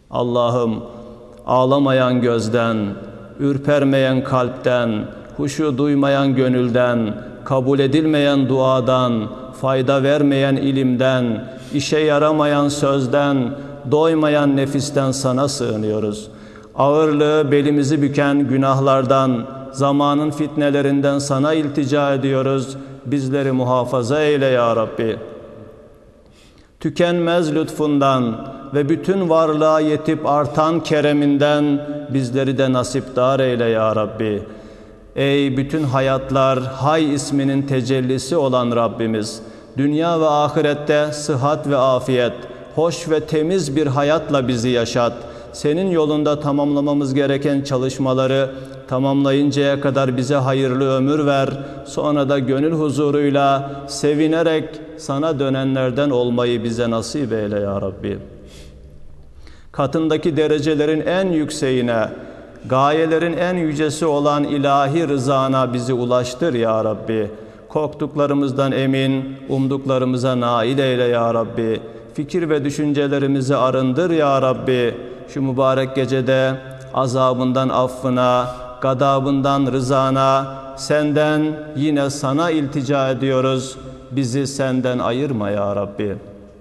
Allah'ım, ağlamayan gözden, ürpermeyen kalpten, huşu duymayan gönülden, kabul edilmeyen duadan, fayda vermeyen ilimden, işe yaramayan sözden, doymayan nefisten sana sığınıyoruz. Ağırlığı belimizi büken günahlardan, zamanın fitnelerinden sana iltica ediyoruz. Bizleri muhafaza eyle ya Rabbi. Tükenmez lütfundan ve bütün varlığa yetip artan kereminden bizleri de nasipdar eyle ya Rabbi. Ey bütün hayatlar Hay isminin tecellisi olan Rabbimiz, dünya ve ahirette sıhhat ve afiyet, hoş ve temiz bir hayatla bizi yaşat. Senin yolunda tamamlamamız gereken çalışmaları tamamlayıncaya kadar bize hayırlı ömür ver. Sonra da gönül huzuruyla sevinerek sana dönenlerden olmayı bize nasip eyle ya Rabbi. Katındaki derecelerin en yükseğine, gayelerin en yücesi olan ilahi rızana bizi ulaştır ya Rabbi. Korktuklarımızdan emin, umduklarımıza nail eyle ya Rabbi. Fikir ve düşüncelerimizi arındır ya Rabbi. Şu mübarek gecede azabından affına, gadabından rızana, senden yine sana iltica ediyoruz. Bizi senden ayırma ya Rabbi.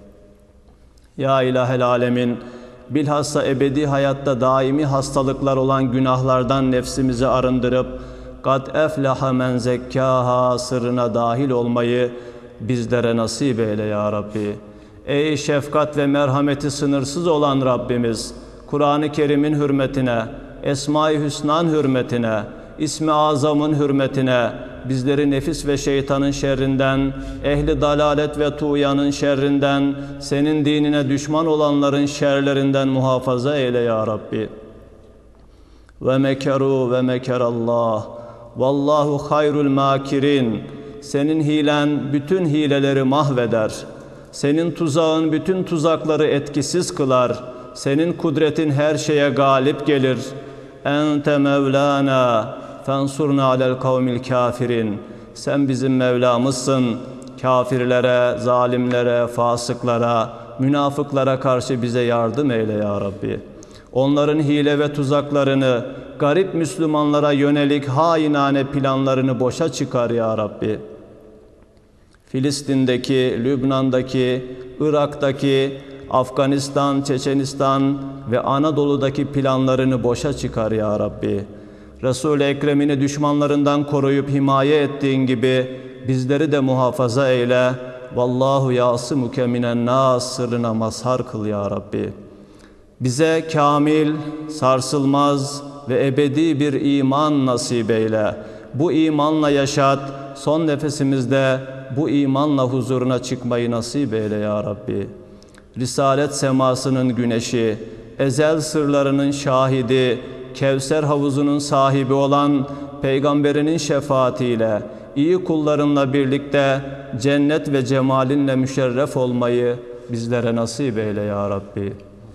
Ya İlahel Alemin, bilhassa ebedi hayatta daimi hastalıklar olan günahlardan nefsimizi arındırıp "Kad eflaha men zekkaha" sırrına dahil olmayı bizlere nasip eyle ya Rabbi. Ey şefkat ve merhameti sınırsız olan Rabbimiz, Kur'an-ı Kerim'in hürmetine, Esma-i Hüsna'nın hürmetine, İsmi Azam'ın hürmetine bizleri nefis ve şeytanın şerrinden, ehli dalalet ve tuğyanın şerrinden, senin dinine düşman olanların şerlerinden muhafaza eyle ya Rabbi. Ve mekeru ve mekerallah. Vallahu hayrul makirin. Senin hilen bütün hileleri mahveder. Senin tuzağın bütün tuzakları etkisiz kılar. Senin kudretin her şeye galip gelir. Ente Mevlana fensurna alel kavmil kafirin. Sen bizim Mevlamızsın. Kafirlere, zalimlere, fasıklara, münafıklara karşı bize yardım eyle ya Rabbi. Onların hile ve tuzaklarını, garip Müslümanlara yönelik hainane planlarını boşa çıkar ya Rabbi. Filistin'deki, Lübnan'daki, Irak'taki, Afganistan, Çeçenistan ve Anadolu'daki planlarını boşa çıkar ya Rabbi. Resul-i Ekrem'ini düşmanlarından koruyup himaye ettiğin gibi bizleri de muhafaza eyle. Vallahu yasımuke minen nas sırrına mazhar kıl ya Rabbi. Bize kamil, sarsılmaz ve ebedi bir iman nasip eyle. Bu imanla yaşat, son nefesimizde bu imanla huzuruna çıkmayı nasip eyle ya Rabbi. Risalet semasının güneşi, ezel sırlarının şahidi, Kevser havuzunun sahibi olan Peygamberinin şefaatiyle, iyi kullarınla birlikte cennet ve cemalinle müşerref olmayı bizlere nasip eyle ya Rabbi.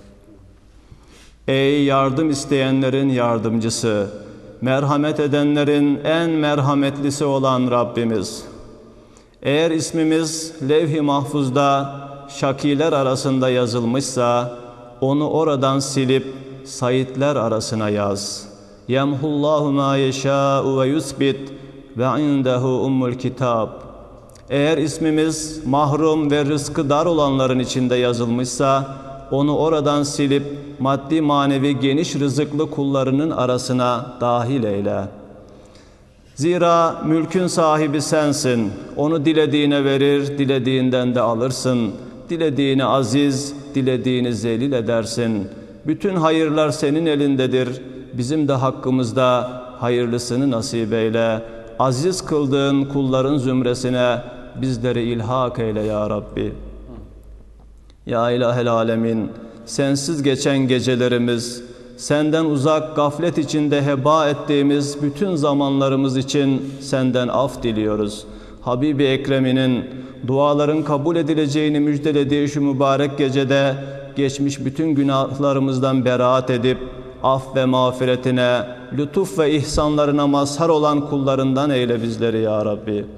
Ey yardım isteyenlerin yardımcısı, merhamet edenlerin en merhametlisi olan Rabbimiz, eğer ismimiz levh-i mahfuzda şakiler arasında yazılmışsa, onu oradan silip saitler arasına yaz. Yemhullahu ma yeşâ'u ve yusbit ve indehu ummul kitab. Eğer ismimiz mahrum ve rızkı dar olanların içinde yazılmışsa, onu oradan silip maddi manevi geniş rızıklı kullarının arasına dahil eyle. Zira mülkün sahibi sensin. Onu dilediğine verir, dilediğinden de alırsın. Dilediğini aziz, dilediğini zelil edersin. Bütün hayırlar senin elindedir. Bizim de hakkımızda hayırlısını nasip eyle. Aziz kıldığın kulların zümresine bizleri ilhak eyle ya Rabbi. Ya İlahel Alemin, sensiz geçen gecelerimiz, senden uzak gaflet içinde heba ettiğimiz bütün zamanlarımız için senden af diliyoruz. Habibi Ekrem'inin duaların kabul edileceğini müjdelediği şu mübarek gecede geçmiş bütün günahlarımızdan beraat edip af ve mağfiretine, lütuf ve ihsanlarına mazhar olan kullarından eyle bizleri ya Rabbi.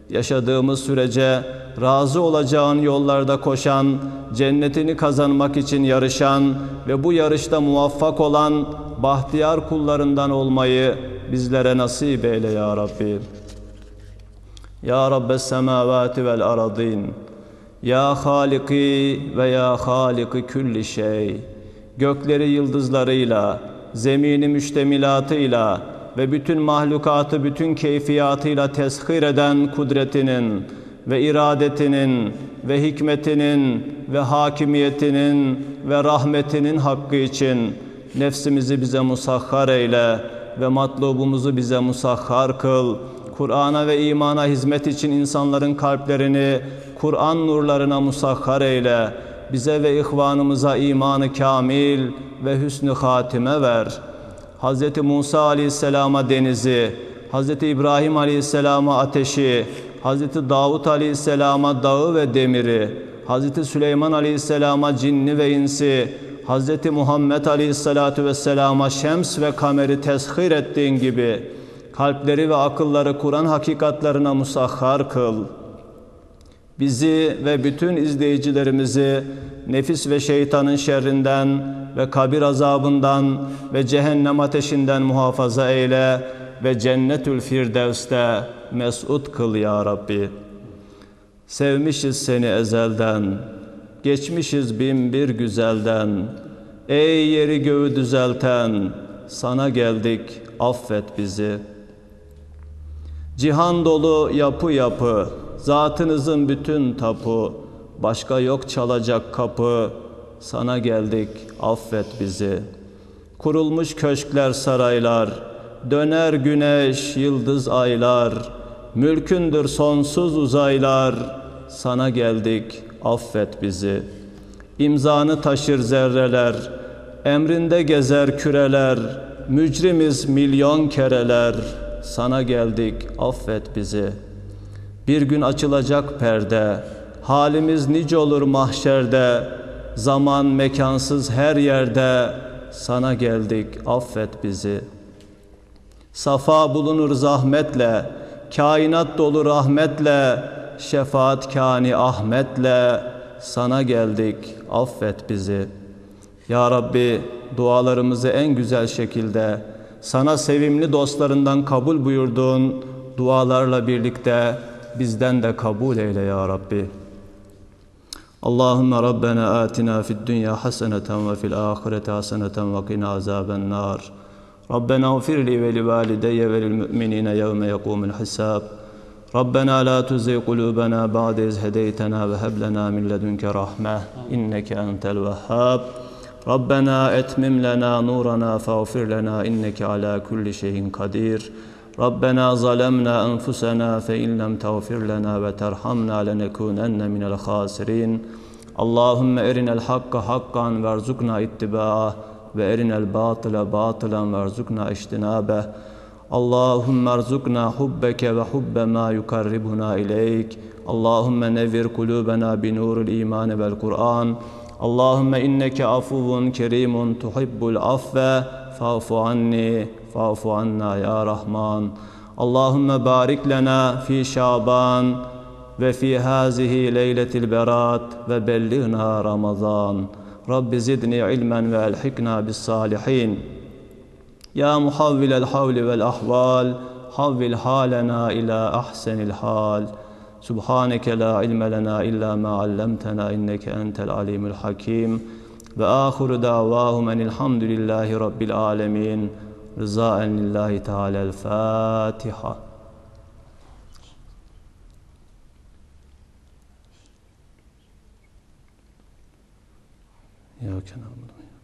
Yaşadığımız sürece razı olacağın yollarda koşan, cennetini kazanmak için yarışan ve bu yarışta muvaffak olan bahtiyar kullarından olmayı bizlere nasip eyle ya Rabbi. Ya Rabbes semavati vel aradin. Ya Haliki ve ya Haliki külli şey. Gökleri yıldızlarıyla, zemini müştemilatıyla ve bütün mahlukatı bütün keyfiyatıyla teshir eden kudretinin ve iradetinin ve hikmetinin ve hakimiyetinin ve rahmetinin hakkı için nefsimizi bize musahhar eyle ve matlubumuzu bize musahhar kıl. Kur'an'a ve imana hizmet için insanların kalplerini Kur'an nurlarına musahhar eyle. Bize ve ihvanımıza imanı kamil ve hüsnü hatime ver. Hz. Musa aleyhisselama denizi, Hz. İbrahim aleyhisselama ateşi, Hz. Davud aleyhisselama dağı ve demiri, Hz. Süleyman aleyhisselama cinni ve insi, Hz. Muhammed aleyhisselatu vesselama şems ve kameri teshir ettiğin gibi kalpleri ve akılları Kur'an hakikatlarına musahhar kıl. Bizi ve bütün izleyicilerimizi nefis ve şeytanın şerrinden ve kabir azabından ve cehennem ateşinden muhafaza eyle ve cennetül firdevste mes'ud kıl ya Rabbi. Sevmişiz seni ezelden, geçmişiz bin bir güzelden. Ey yeri göğü düzelten, sana geldik, affet bizi. Cihan dolu yapı yapı, zatınızın bütün tapu, başka yok çalacak kapı, sana geldik, affet bizi. Kurulmuş köşkler, saraylar, döner güneş, yıldız, aylar, mülkündür sonsuz uzaylar, sana geldik, affet bizi. İmzanı taşır zerreler, emrinde gezer küreler, mücrimiz milyon kereler, sana geldik, affet bizi. Bir gün açılacak perde, halimiz nice olur mahşerde, zaman mekansız her yerde, sana geldik, affet bizi. Safa bulunur zahmetle, kainat dolu rahmetle, şefaatkâni Ahmet'le, sana geldik, affet bizi. Ya Rabbi, dualarımızı en güzel şekilde, sana sevimli dostlarından kabul buyurduğun dualarla birlikte bizden de kabul eyle ya Rabbi. Allahümme Rabbena atina fid dünya haseneten ve fil ahireti haseneten ve qina azaben nar. Rabbena ufirli ve li valideyye ve lil müminine yevme yekumul hisab. Rabbena la tuzigh kulubena ba'de iz hedeytena ve heb lena min ledunke rahme inneke entel vehhab. Rabbena etmim lena nurana faghfir lena inneke ala kulli şeyin kadir. Rabbena zalemna enfusena fe in lem tağfir lena ve terhamna lenekunenne minel khasirin. Allahümme erinel hakka hakkan verzukna ittiba'ah ve erinel batıla batılan verzukna iştinabeh. Allahümme erzukna hubbeke ve hubbe ma yukarribuna ileyk. Allahümme nevir kulubena binurul iman vel Kur'an. Allahümme inneke afuvun kerimun tuhibbul afve fa'fu anni fa'fu anna ya Rahman. Allahümme barik lena fi Şaban ve fi hazihi leyletil berat ve bellighna Ramazan. Rabbi zidni ilmen ve elhikna bis salihin. Ya muhavvilel havli vel ahval, havvil halena ila ahsenil hal. Subhaneke la ilme lena illa ma allamtena inneke entel alimul hakim. Ve ahiru davahum enilhamdülillahi rabbil alemin. Rızaen lillahi teala'l Fatiha. Ya Kenan.